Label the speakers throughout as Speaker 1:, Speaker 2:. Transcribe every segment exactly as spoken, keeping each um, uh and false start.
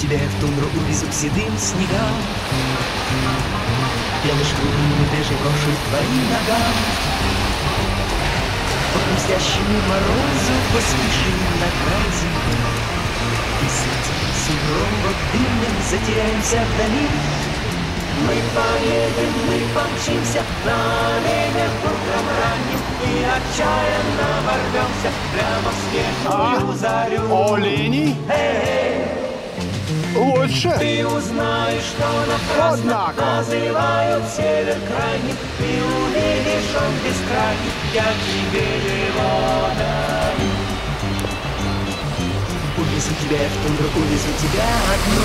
Speaker 1: тебя я в тундру увезу к седым снегам. Белый шкурный даже брошу к твоим ногам. По хрустящему морозу поспешим на край земли. И среди сугробов дымным затеряемся вдали. Мы поедем, мы помчимся на оленях утром ранним и отчаянно ворвемся прямо в снежную зарю.
Speaker 2: Оленей?
Speaker 1: Эй,
Speaker 2: Лучше.
Speaker 1: ты узнаешь, что напрасно
Speaker 2: Однако.
Speaker 1: называют север крайним. Ты увидишь, он бескрайний, я тебе его дарю. Увезу тебя я в тундру, увезу тебя одну.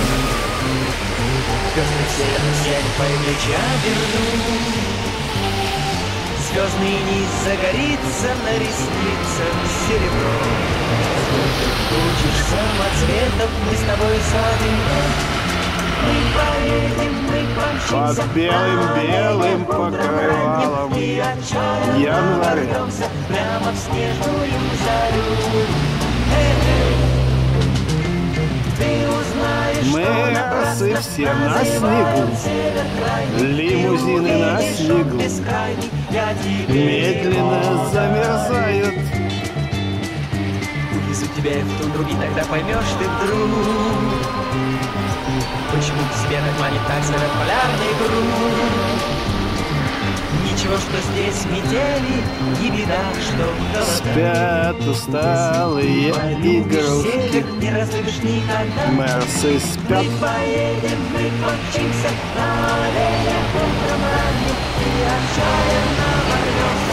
Speaker 1: Пёстрый северный снег твои плечи оберну. Звездный низ загорится на ресницах серебром. Учишь самоцветов, мы с тобой садим. Мы поедем, мы помчимся
Speaker 2: Под белым-белым покрывалом
Speaker 1: и отчаянно
Speaker 2: январь.
Speaker 1: ворвемся прямо в снежную зарю. Эй, ты узнаешь,
Speaker 2: Мы
Speaker 1: что напрасно
Speaker 2: осы все на снегу,
Speaker 1: север крайний.
Speaker 2: лимузины на
Speaker 1: Увидишь, он
Speaker 2: снегу,
Speaker 1: бескрайний, я тебе
Speaker 2: медленно
Speaker 1: его
Speaker 2: замерзают.
Speaker 1: Увезу тебя я в тундру, и тогда поймешь ты вдруг, почему к себе так манит так зовет полярный круг. Ничего, что здесь метели, не беда, что голода.
Speaker 2: Спят усталые игрушки,
Speaker 1: Север не разлюбишь никогда.
Speaker 2: Мерсы спят.
Speaker 1: Мы поедем, мы помчимся на оленях утром ранним и отчаянно ворвемся